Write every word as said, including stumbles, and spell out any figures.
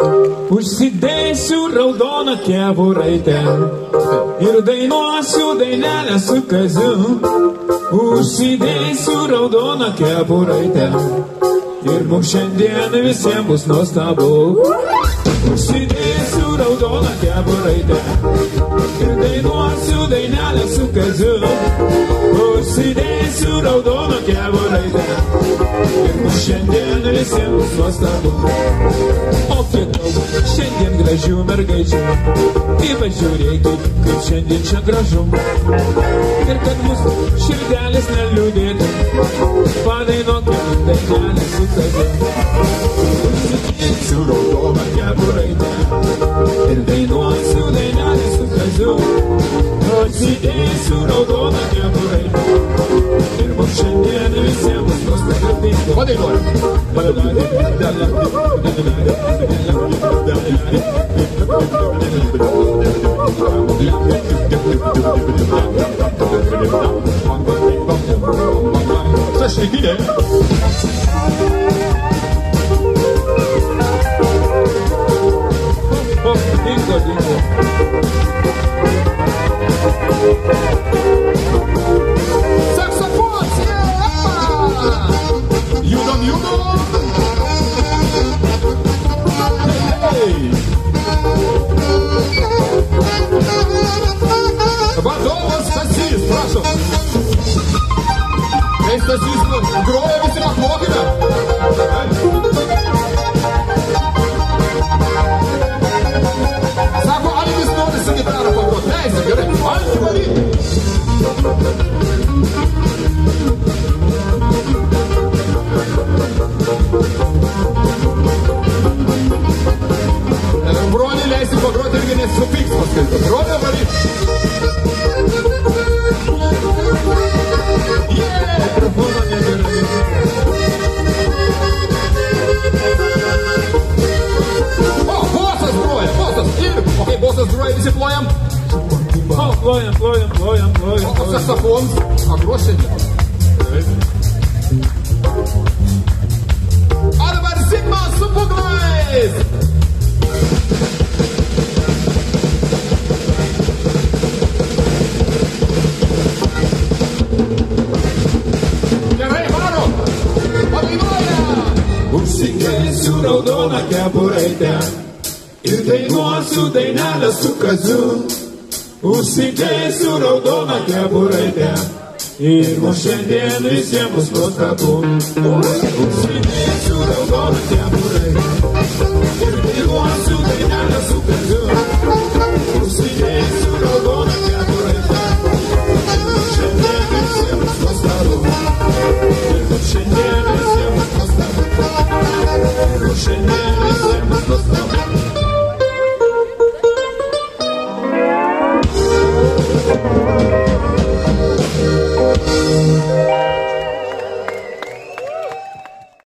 Užsidėsiu raudoną kepuraitę ir dainuosiu dainelę su Kaziu. Užsidėsiu raudoną kepuraitę ir mums šiandien visiems bus nuostabu. Užsidėsiu raudoną kepuraitę ir dainuosiu dainelę su Kaziu. Užsidėsiu raudoną kepuraitę ir mums šiandien visiems bus nuostabu. O kiek daug šiandien gražių mergaičių, ypač žiūrėkit, kaip šiandien čia gražu. Ir kad mūsų širdelis neliūdėtų, padainuokim dainelę su Kaziu. Užsidėsiu raudoną kepuraitę ir dainuosiu dainelę su Kaziu. Užsidėsiu raudoną kepuraitę ir mums šiandien visiems bus nuostabu. Padainuojam. Zašlikinė. O, dingo, dingo. Saksofons, judam, judam. Vadovas Stasys, prašom. Kai Stasys groja, visi paplokime. Sako, Alvis nori su gitarą pagrot. Leisi, gerai. Alvis, varyk. Brolį leisi pagroti irgi nesupyks paskaitą. Brolį varyk. Mikrofoną negerai. O, bosas groja, bosas. Ir, o kai bosas groja, visi plojam. O, plojam, plojam, plojam, plojam. O, saksofons. A, gros šiandien. O dabar Zigmas su būgnais. Užsidėsiu raudoną kepuraitę ir dainuosiu dainelę su Kaziu. Užsidėsiu raudoną kepuraitę ir mums šiandien visiems bus nuostabu. Užsidėsiu raudoną kepuraitę ir dainuosiu dainelę su Kaziu. Užsidėsiu raudoną kepuraitę ir mums šiandien visiems bus nuostabu. Ir mums šiandien visiems bus nuostabu. Šiandien visiems bus nuostabu.